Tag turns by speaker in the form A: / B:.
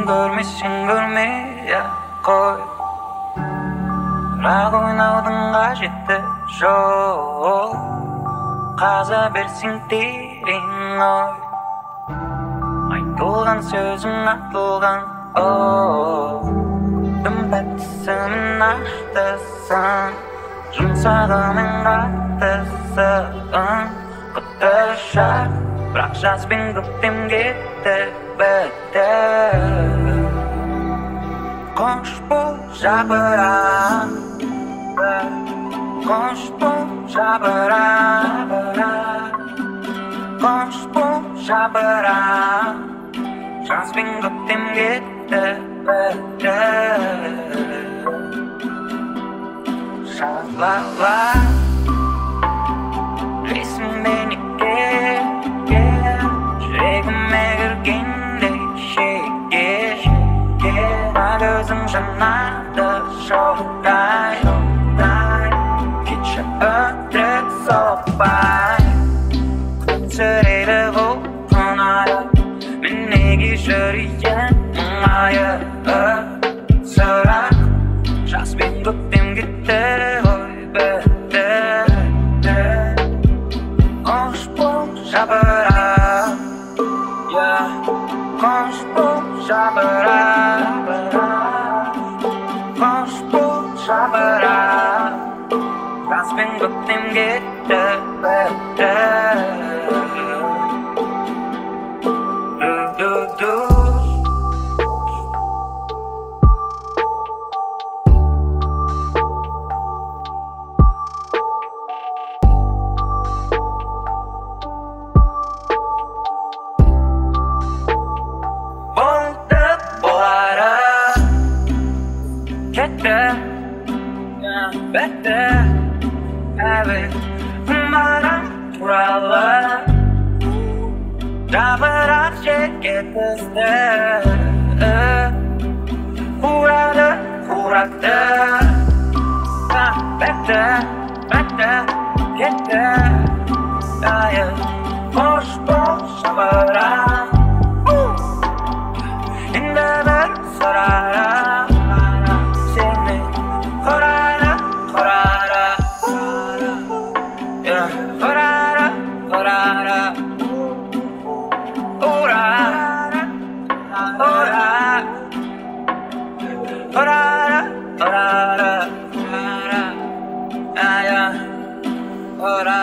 A: görmüşsün görmeye koy Бірақ ойнаудың қажеті жоқ Қаза берсең терең ой Айтылған сөзің атылған Дым тәттісін аштысың Жұмсағының қаттысың Құтты шақ Бірақ жаз бен көктем кетті бітті Қош бол жапырақ Қош бол жапырақ Қош бол жапырақ Жаз бен көктем кетті бітті Шалала Білесің бе неге жүрегіме кіргендей шеге Көзің жанады шоқтай Кетші өтірік соқпай Күтсірейді бұл қонайы Мен неге жүрейін мұңайы Сұрақ жаз бен көктем кетті ғой бітті Қош бол жапырақ Қош бол жапырақ Қош бол жапырақ Жаз бен көктем кетті бітті Бәтті әбіл маған туралы Жапырақ жерге түсті Қурады, қуратты Бәтті кетті Айы қош бол жапырақ Енді бір сұрақ Сені құрайды Ora